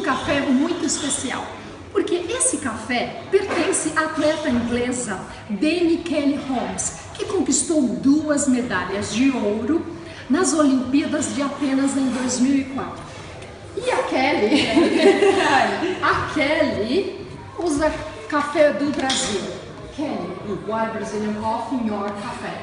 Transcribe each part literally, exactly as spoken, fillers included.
um café muito especial, porque esse café pertence à atleta inglesa Dame Kelly Holmes, que conquistou duas medalhas de ouro nas Olimpíadas de Atenas em dois mil e quatro. E a Kelly, a Kelly usa café do Brasil. Kelly, why Brazilian coffee in your café?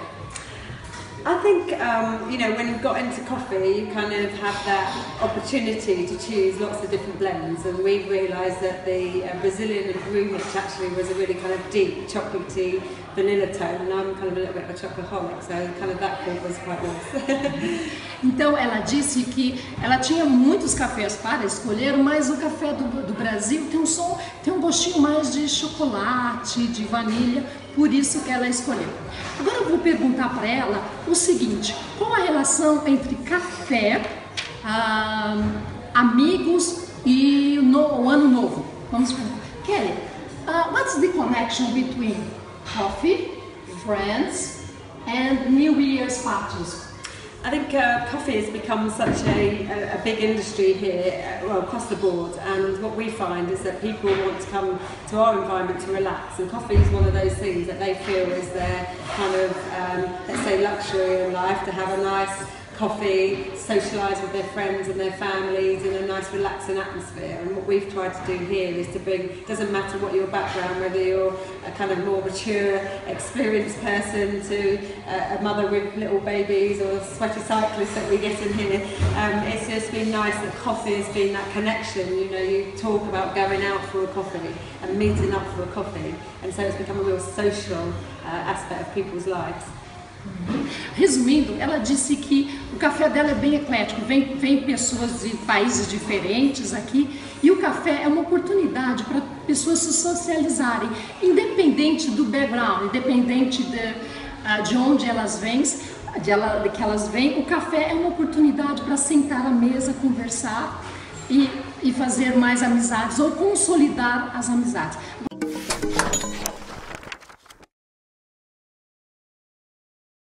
I think, um, you know, when you've got into coffee, you kind of have that opportunity to choose lots of different blends, and we've realised that the uh, Brazilian agreement actually was a really kind of deep, chocolatey, vanilla tone, and I'm kind of a little bit of a chocoholic, so kind of that thought was quite nice. Então ela disse que ela tinha muitos cafés para escolher, mas o café do, do Brasil tem um som, tem um gostinho mais de chocolate, de vanilha, por isso que ela escolheu. Agora eu vou perguntar para ela o seguinte: qual a relação entre café, ah, amigos e no, o ano novo? Vamos perguntar. Kelly, uh, what's the connection between coffee, friends, and New Year's parties? I think uh, coffee has become such a, a, a big industry here, uh, well, across the board, and what we find is that people want to come to our environment to relax, and coffee is one of those things that they feel is their kind of, um, let's say, luxury in life, to have a nice coffee, socialise with their friends and their families in a nice relaxing atmosphere. And what we've tried to do here is to bring, doesn't matter what your background, whether you're a kind of more mature, experienced person to a, a mother with little babies or a sweaty cyclist that we get in here, um, it's just been nice that coffee has been that connection. You know, you talk about going out for a coffee and meeting up for a coffee, and so it's become a real social uh, aspect of people's lives. Resumindo, ela disse que o café dela é bem eclético, vem, vem pessoas de países diferentes aqui, e o café é uma oportunidade para pessoas se socializarem, independente do background, independente de, de onde elas vêm, de, ela, de que elas vêm, o café é uma oportunidade para sentar à mesa, conversar e, e fazer mais amizades ou consolidar as amizades.